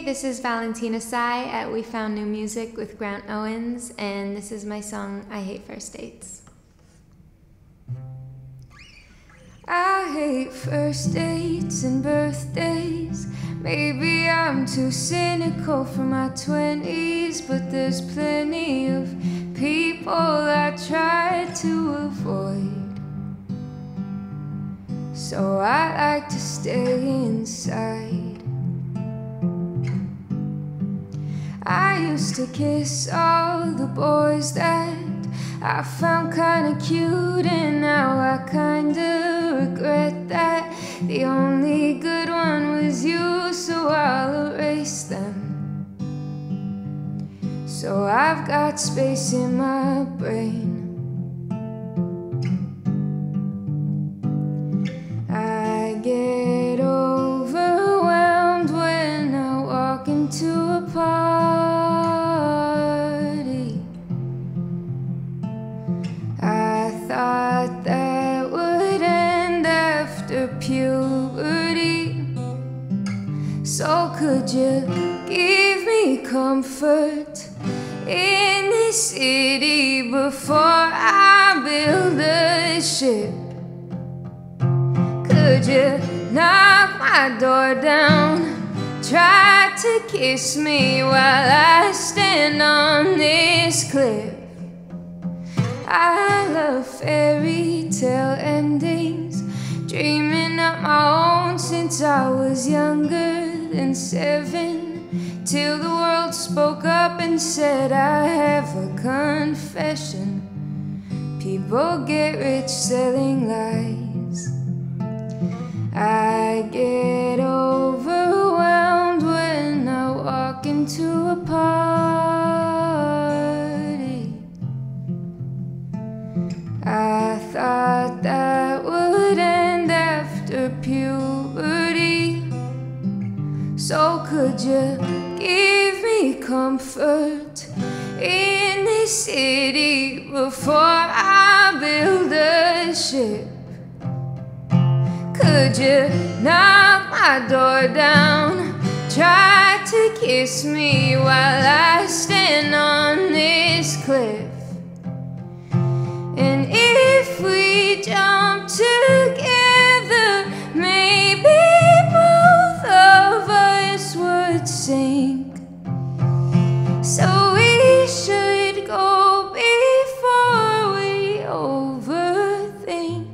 This is Valentina Tsai at We Found New Music with Grant Owens, and this is my song, I Hate First Dates. I hate first dates and birthdays. Maybe I'm too cynical for my 20s, but there's plenty of people I try to avoid. So I like to stay inside. I used to kiss all the boys that I found kinda cute, and now I kinda regret that. The only good one was you, so I'll erase them. So I've got space in my brain. I get overwhelmed when I walk into a party. I thought that would end after puberty. So could you give me comfort in this city before I build a ship? Could you knock my door down? Try to kiss me while I stand on this cliff. I love fairy tale endings, dreaming up my own since I was younger than 7, till the world spoke up and said I have a confession. People get rich selling lies. I get overwhelmed when I walk into a party. I thought that would end after puberty. So could you give me comfort in this city before I build a ship? Could you knock my door down? Try to kiss me while I stand on this cliff. And if we jump together, maybe both of us would sink. So we should go before we overthink.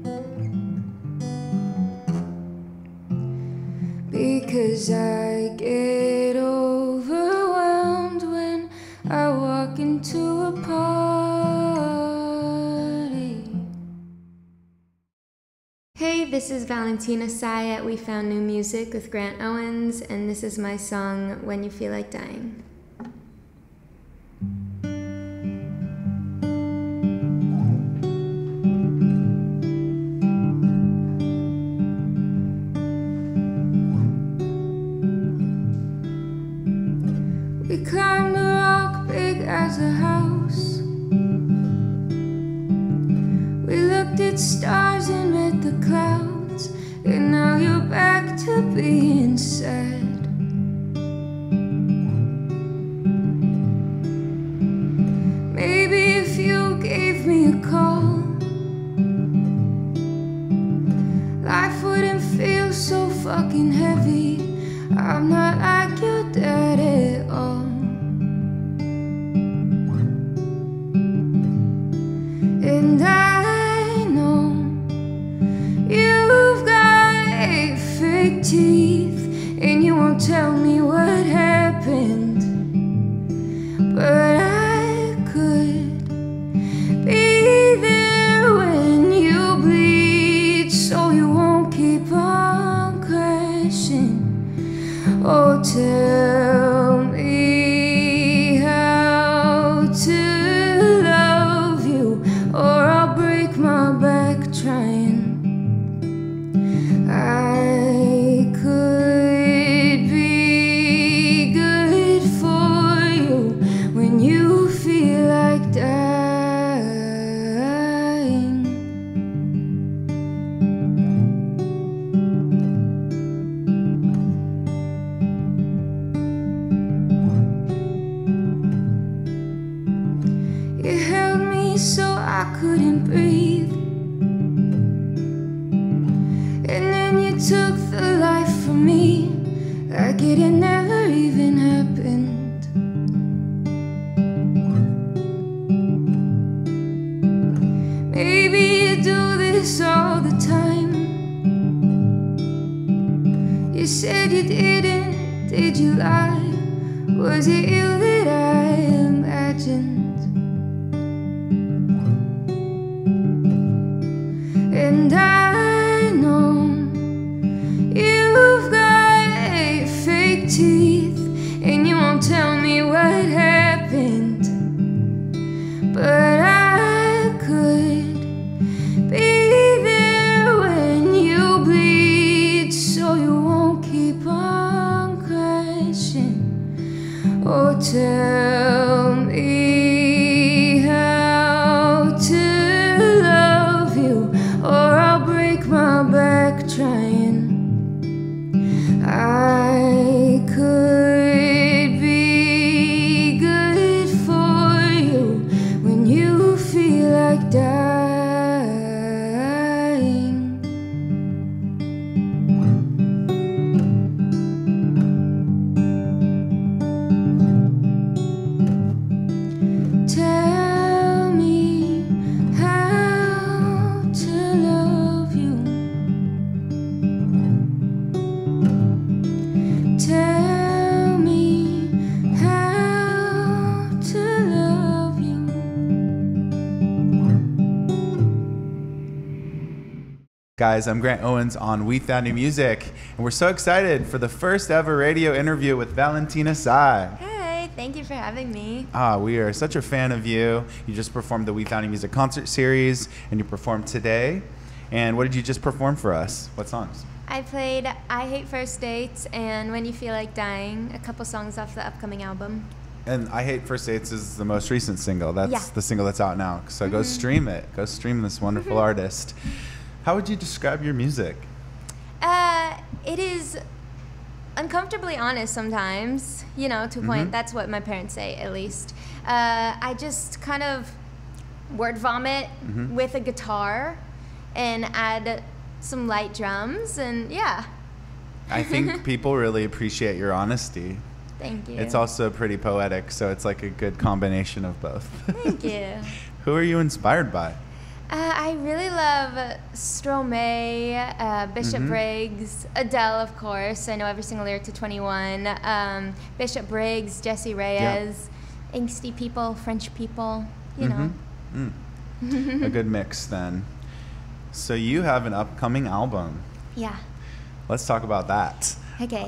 Because I get overwhelmed when I walk into a party. Hey, this is Valentina Tsai at We Found New Music with Grant Owens, and this is my song, When You Feel Like Dying. We climbed a rock big as a house. We looked at stars and read the clouds, and now you're back to being sad. Maybe if you gave me a call, life wouldn't feel so fucking heavy. I'm not like your dad at all. And I know you've got 8 fake teeth, and you won't me so I couldn't breathe. And then you took the life from me, like it had never even happened. Maybe you do this all the time. You said you didn't, did you lie? Was it you that I imagined? And I know you've got fake teeth, and you won't tell me what happened. But I could be there when you bleed, so you won't keep on crashing. Oh, tell me how to love you, or I'll break my back trying. I could be good for you when you feel like dying. Tell me how to love you. Tell me how to love you. Guys, I'm Grant Owens on We Found New Music, and we're so excited for the first ever radio interview with Valentina Tsai. Hey, thank you for having me. We are such a fan of you. You just performed the We Found New Music concert series, and you performed today. And what did you just perform for us? What songs? I played I Hate First Dates and When You Feel Like Dying, a couple songs off the upcoming album. And I Hate First Dates is the most recent single. That's the single that's out now. So go stream it. Go stream this wonderful artist. How would you describe your music? It is uncomfortably honest sometimes, you know, to a point. That's what my parents say, at least. I just kind of word vomit with a guitar and add some light drums, and yeah. I think people really appreciate your honesty. Thank you. It's also pretty poetic, so it's like a good combination of both. Thank you. Who are you inspired by? I really love Stromae, Bishop Briggs, Adele, of course. I know every single lyric to 21. Bishop Briggs, Jessie Reyes, angsty people, French people, you know. A good mix then. So you have an upcoming album. Yeah. Let's talk about that. Okay.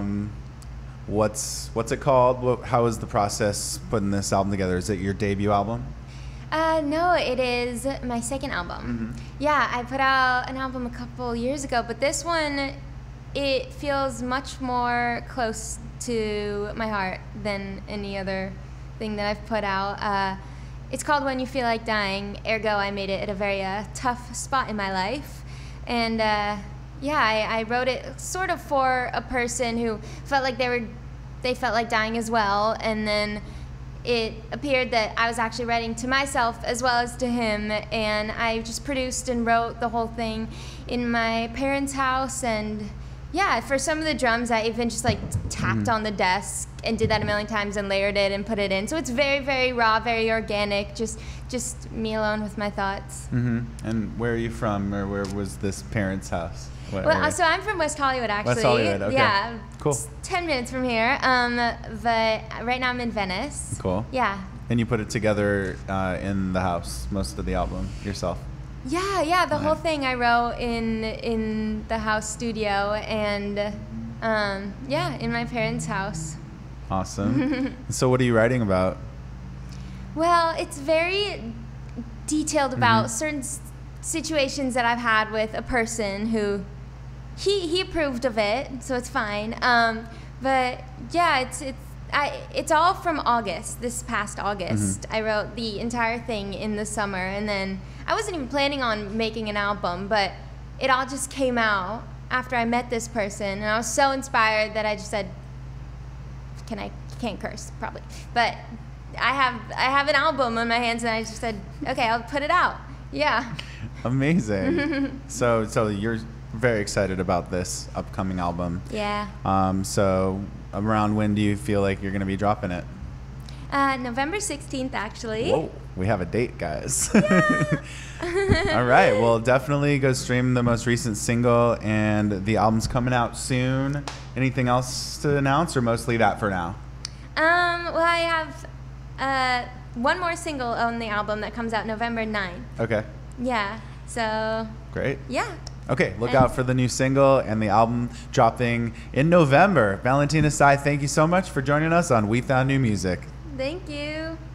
What's it called? How is the process putting this album together? Is it your debut album? No, it is my second album. Yeah, I put out an album a couple years ago, but this one, it feels much more close to my heart than any other thing that I've put out. It's called When You Feel Like Dying, ergo I made it at a very tough spot in my life. And yeah, I wrote it sort of for a person who felt like they felt like dying as well, and then it appeared that I was actually writing to myself as well as to him, and I just produced and wrote the whole thing in my parents' house. And yeah, for some of the drums I even just like tapped on the desk and did that a million times and layered it and put it in. So it's very, very raw, very organic, just me alone with my thoughts. And where are you from, or where was this parents' house? Well, so I'm from West Hollywood, actually. West Hollywood, okay. Yeah. Cool. It's 10 minutes from here. But right now I'm in Venice. Cool. Yeah. And you put it together in the house, most of the album, yourself? Yeah. The whole thing I wrote in the house studio, and yeah, in my parents' house. Awesome. So what are you writing about? Well, it's very detailed about certain situations that I've had with a person who he approved of it, so it's fine. But yeah, it's all from August, this past August. I wrote the entire thing in the summer, and then I wasn't even planning on making an album, but it all just came out after I met this person, and I was so inspired that I just said, can't curse, probably. But I have an album on my hands, and I just said, okay, I'll put it out. Yeah. Amazing. So you're very excited about this upcoming album. Yeah. So around when do you feel like you're going to be dropping it? November 16th, actually. Whoa, we have a date, guys. Yeah. All right, well, definitely go stream the most recent single, and the album's coming out soon. Anything else to announce, or mostly that for now? Well, I have one more single on the album that comes out November 9th. Okay. Yeah, so... Great. Yeah. Okay, look out for the new single and the album dropping in November. Valentina Tsai, thank you so much for joining us on We Found New Music. Thank you.